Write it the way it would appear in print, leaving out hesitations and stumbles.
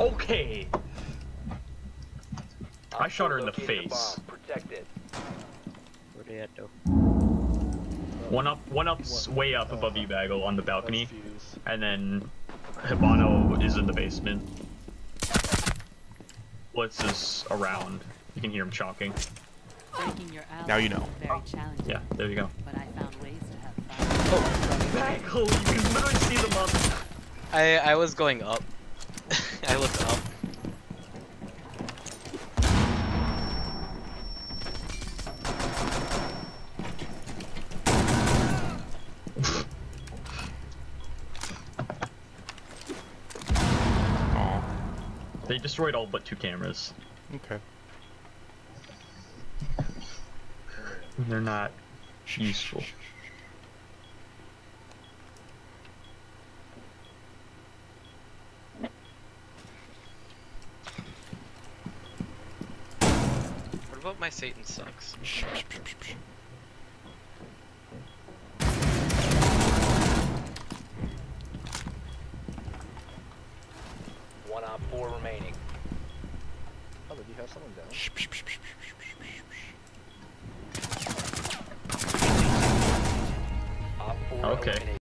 Okay. I shot her in the face. Protect it. Where they at though? One up, way up above you, Bagel, on the balcony, and then Hibano is in the basement. Blitz is around. You can hear him chalking. Now you know. Yeah, there you go. But I found ways to have fun. Oh, Bagel, you can literally see them up. I was going up. I looked up. They destroyed all but 2 cameras. Okay. They're not useful. What about my Satan sucks? One op 4 remaining. Oh, did you have someone down? Op 4 Okay. eliminated.